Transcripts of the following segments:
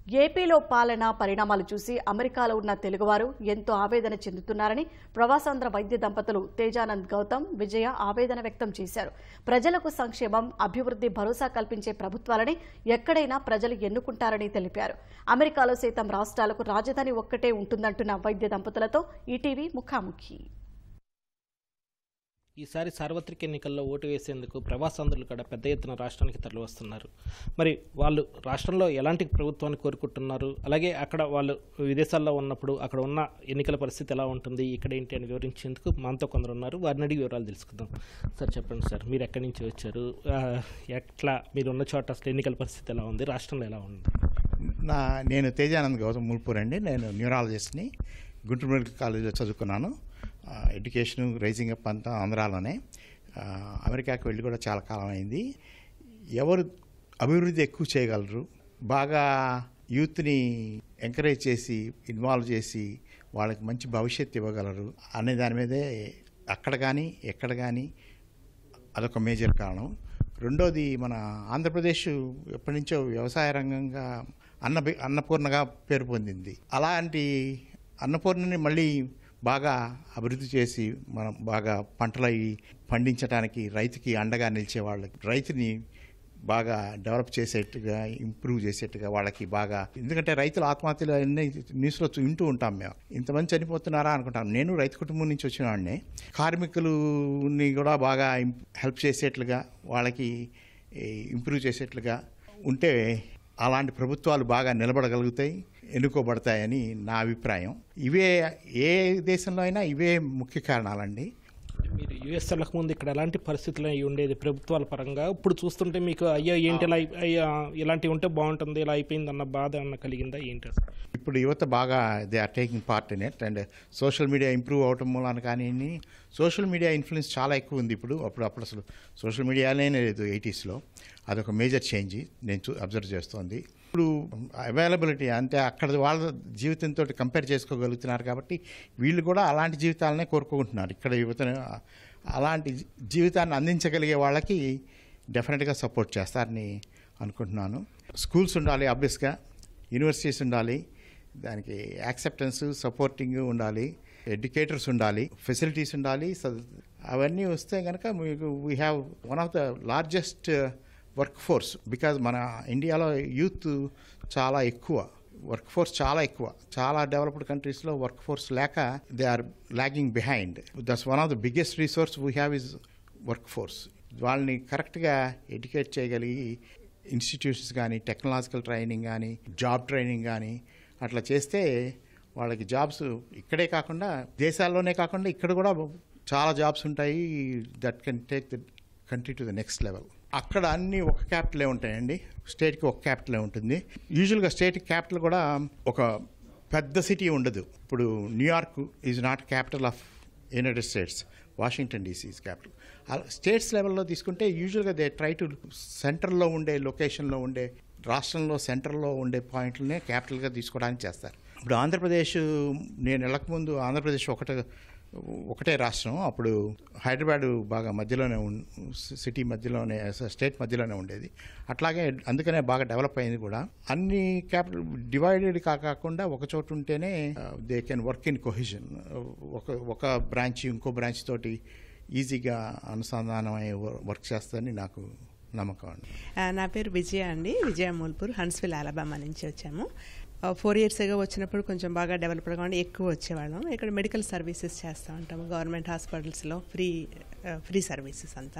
ఏపీలో పాలన పరిణామాలు చూసి అమెరికాలో ఉన్న తెలుగువారు ఎంతో ఆవేదన చెందుతున్నారని ప్రవాసాంధ్ర వైద్య దంపతులు తేజానంద్ గౌతమ్ విజయ ఆవేదన వ్యక్తం చేశారు. ప్రజలకు సంక్షేమం, అభివృద్ధి భరోసా కల్పించే ప్రభుత్వాలని ఎక్కడైనా ప్రజలు ఎన్నుకుంటారని తెలిపారు. అమెరికాలో సైతం రాష్ట్రాలకు రాజధాని ఒక్కటే ఉంటుందంటున్న వైద్య దంపతులతో ఈటీవీ ముఖాముఖి. ఈసారి సార్వత్రిక ఎన్నికల్లో ఓటు వేసేందుకు ప్రవాసాంధ్రులు కూడా పెద్ద ఎత్తున రాష్ట్రానికి తరలివస్తున్నారు. మరి వాళ్ళు రాష్ట్రంలో ఎలాంటి ప్రభుత్వాన్ని కోరుకుంటున్నారు, అలాగే అక్కడ వాళ్ళు విదేశాల్లో ఉన్నప్పుడు అక్కడ ఉన్న ఎన్నికల పరిస్థితి ఎలా ఉంటుంది, ఇక్కడ ఏంటి అని వివరించేందుకు మనతో కొందరు ఉన్నారు. వారిని అడిగి వివరాలు తెలుసుకుందాం. సార్ చెప్పండి సార్, మీరు ఎక్కడి నుంచి వచ్చారు, ఎట్లా మీరు ఉన్న చోట అసలు ఎన్నికల పరిస్థితి ఎలా ఉంది, రాష్ట్రంలో ఎలా ఉంది? నేను తేజానంద్ గౌతమ్ ముల్పూర్ అండి. నేను న్యూరాలజిస్ట్ని, గుంటూరు మెడికల్ కాలేజీలో చదువుకున్నాను. ఎడ్యుకేషన్ రైజింగ్ అప్ అంతా ఆంధ్రాలోనే. అమెరికాకి వెళ్ళి కూడా చాలా కాలం అయింది. ఎవరు అభివృద్ధి ఎక్కువ చేయగలరు, బాగా యూత్ని ఎంకరేజ్ చేసి ఇన్వాల్వ్ చేసి వాళ్ళకి మంచి భవిష్యత్తు ఇవ్వగలరు అనే దాని మీదే అక్కడ కానీ ఎక్కడ కానీ అదొక మేజర్ కారణం. రెండోది, మన ఆంధ్రప్రదేశ్ ఎప్పటి నుంచో వ్యవసాయ రంగంగా అన్నపూర్ణగా పేరు పొందింది. అలాంటి అన్నపూర్ణని మళ్ళీ బాగా అభివృద్ధి చేసి మనం బాగా పంటలు అవి పండించడానికి రైతుకి అండగా నిలిచే వాళ్ళకి, రైతుని బాగా డెవలప్ చేసేట్టుగా, ఇంప్రూవ్ చేసేట్టుగా వాళ్ళకి బాగా, ఎందుకంటే రైతుల ఆత్మహత్యలు అన్నీ న్యూస్లో వింటూ ఉంటాం. మేము ఇంతమంది చనిపోతున్నారా అనుకుంటాం. నేను రైతు కుటుంబం నుంచి వచ్చిన వాడిని. కార్మికులని కూడా బాగా హెల్ప్ చేసేట్లుగా, వాళ్ళకి ఇంప్రూవ్ చేసేట్లుగా ఉంటే అలాంటి ప్రభుత్వాలు బాగా నిలబడగలుగుతాయి, ఎన్నుకోబడతాయని నా అభిప్రాయం. ఇవే ఏ దేశంలో అయినా ఇవే ముఖ్య కారణాలండి. మీరు యుఎస్ వెళ్ళక ముందు ఇక్కడ ఎలాంటి పరిస్థితులు అయి ఉండేది ప్రభుత్వాల పరంగా? ఇప్పుడు చూస్తుంటే మీకు అయ్యో ఏంటి ఇలా ఇలాంటివి ఉంటే బాగుంటుంది, ఇలా అయిపోయింది అన్న బాధ అన్న కలిగిందా ఏంటి? ఇప్పుడు యువత బాగా they are taking part in it. And social media improve అవటం మూలాన కానీ సోషల్ మీడియా ఇన్ఫ్లుయెన్స్ చాలా ఎక్కువ ఉంది ఇప్పుడు. అప్పుడు అసలు సోషల్ మీడియానే లేదు 80sలో. అదొక మేజర్ చేంజ్ నేను అబ్జర్వ్ చేస్తోంది. ఇప్పుడు అవైలబిలిటీ అంటే అక్కడ వాళ్ళ జీవితంతో కంపేర్ చేసుకోగలుగుతున్నారు కాబట్టి వీళ్ళు కూడా అలాంటి జీవితాలనే కోరుకుంటున్నారు. ఇక్కడ యువతను అలాంటి జీవితాన్ని అందించగలిగే వాళ్ళకి డెఫినెట్గా సపోర్ట్ చేస్తారని అనుకుంటున్నాను. స్కూల్స్ ఉండాలి, ఆబ్వియస్గా యూనివర్సిటీస్ ఉండాలి, దానికి యాక్సెప్టెన్స్ సపోర్టింగ్ ఉండాలి, ఎడ్యుకేటర్స్ ఉండాలి, ఫెసిలిటీస్ ఉండాలి. అవన్నీ వస్తే కనుక మీకు we have one of the largest work force. Because మన ఇండియాలో యూత్ చాలా ఎక్కువ, వర్క్ ఫోర్స్ చాలా ఎక్కువ. చాలా డెవలప్డ్ కంట్రీస్లో వర్క్ ఫోర్స్ లేక they are lagging behind. That's one of the biggest resource we have is work force. వాళ్ళని కరెక్ట్గా ఎడ్యుకేట్ చేయగలిగి ఇన్స్టిట్యూషన్స్ కానీ, టెక్నాలజికల్ ట్రైనింగ్ కానీ, జాబ్ ట్రైనింగ్ కానీ అట్లా చేస్తే వాళ్ళకి జాబ్స్ ఇక్కడే కాకుండా దేశాల్లోనే కాకుండా ఇక్కడ కూడా చాలా జాబ్స్ ఉంటాయి. That can take the country to the next level. అక్కడ అన్నీ ఒక క్యాపిటలే ఉంటాయండి, స్టేట్కి ఒక క్యాపిటలే ఉంటుంది. యూజువల్గా స్టేట్ క్యాపిటల్ కూడా ఒక పెద్ద సిటీ ఉండదు. ఇప్పుడు New York is not capital of United States, Washington DC is capital. States లెవెల్లో తీసుకుంటే యూజువల్గా దే ట్రై టు సెంటర్లో ఉండే లొకేషన్లో ఉండే, రాష్ట్రంలో సెంటర్లో ఉండే పాయింట్లనే క్యాపిటల్గా తీసుకోవడానికి చేస్తారు. ఇప్పుడు ఆంధ్రప్రదేశ్, నేను వెళ్ళకముందు ఆంధ్రప్రదేశ్ ఒకటే రాష్ట్రం. అప్పుడు హైదరాబాద్ బాగా మధ్యలోనే సిటీ మధ్యలోనే, స్టేట్ మధ్యలోనే ఉండేది. అట్లాగే అందుకనే బాగా డెవలప్ అయింది కూడా. అన్ని క్యాపిటల్ డివైడెడ్ కాకుండా ఒక చోటు ఉంటేనే they can work in cohesion. ఒక బ్రాంచ్ ఇంకో బ్రాంచ్ తోటి ఈజీగా అనుసంధానమై వర్క్ చేస్తారని నాకు నమ్మకం అండి. నా పేరు విజయ అండి, విజయ ముల్పూర్, హన్స్విల్, అలబామా నుంచి వచ్చాము. 4 years ago వచ్చినప్పుడు కొంచెం బాగా డెవలప్డ్గా ఉండి ఎక్కువ వచ్చేవాళ్ళం. ఇక్కడ మెడికల్ సర్వీసెస్ చేస్తూ ఉంటాము, గవర్నమెంట్ హాస్పిటల్స్లో ఫ్రీ సర్వీసెస్ అంతా.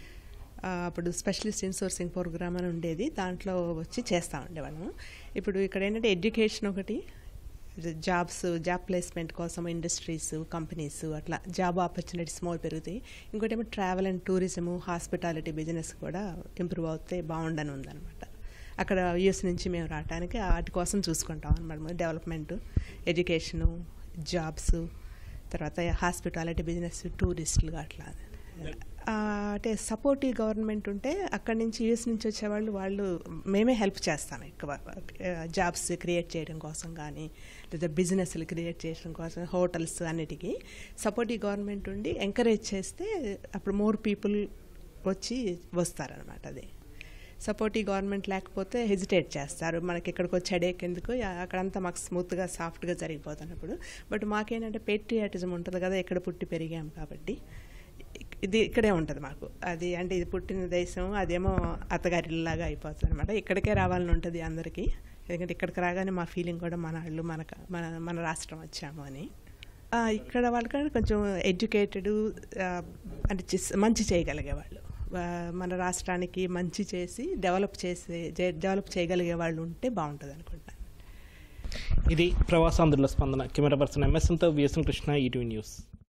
అప్పుడు స్పెషలిస్ట్ ఇన్సోర్సింగ్ ప్రోగ్రామ్ అని ఉండేది, దాంట్లో వచ్చి చేస్తూ ఉండేవాళ్ళము. ఇప్పుడు ఇక్కడ ఏంటంటే ఎడ్యుకేషన్ ఒకటి, జాబ్ ప్లేస్మెంట్ కోసం ఇండస్ట్రీస్, కంపెనీస్, అట్లా జాబ్ ఆపర్చునిటీస్ మోర్ పెరుగుతాయి. ఇంకోటి ఏమో travel and tourism, hospitality business కూడా ఇంప్రూవ్ అవుతే బాగుండని ఉందన్నమాట. అక్కడ యూఎస్ నుంచి మేము రావడానికి వాటి కోసం చూసుకుంటాం అనమాట. డెవలప్మెంట్, ఎడ్యుకేషను, జాబ్స్, తర్వాత హాస్పిటాలిటీ బిజినెస్, టూరిస్టులు అట్లా. అంటే సపోర్టివ్ గవర్నమెంట్ ఉంటే అక్కడి నుంచి యూఎస్ నుంచి వచ్చేవాళ్ళు మేమే హెల్ప్ చేస్తాం ఎక్కువ. జాబ్స్ క్రియేట్ చేయడం కోసం కానీ, లేదా బిజినెస్లు క్రియేట్ చేయడం కోసం, హోటల్స్ అన్నిటికీ సపోర్టివ్ గవర్నమెంట్ ఉండి ఎంకరేజ్ చేస్తే అప్పుడు మోర్ పీపుల్ వస్తారనమాట. అది సపోర్టివ్ గవర్నమెంట్ లేకపోతే హెజిటేట్ చేస్తారు, మనకి ఇక్కడికి వచ్చి హెడేక్ ఎందుకు, అక్కడంతా మాకు స్మూత్గా సాఫ్ట్గా జరిగిపోతున్నప్పుడు. బట్ మాకేంటంటే పేట్రియాటిజం ఉంటుంది కదా, ఇక్కడ పుట్టి పెరిగాం కాబట్టి ఇది ఇక్కడే ఉంటుంది మాకు. అది అంటే ఇది పుట్టిన దేశం, అదేమో అత్తగారిలాగా అయిపోతుంది అనమాట. ఇక్కడికే రావాలని ఉంటుంది అందరికీ, ఎందుకంటే ఇక్కడికి రాగానే మా ఫీలింగ్ కూడా మన వాళ్ళు మన రాష్ట్రం వచ్చాము అని. ఇక్కడ వాళ్ళకంటే కొంచెం ఎడ్యుకేటెడ్, అంటే మంచి చేయగలిగే వాళ్ళు, మన రాష్ట్రానికి మంచి చేసి డెవలప్ చేయగలిగే వాళ్ళు ఉంటే బాగుంటుంది అనుకుంటాను. ఇది ప్రవాసాంధ్రుల స్పందన. కెమెరా పర్సన్ ఎంఎస్ఎంతో విఎస్ఎం కృష్ణ, ఈటీవీ న్యూస్.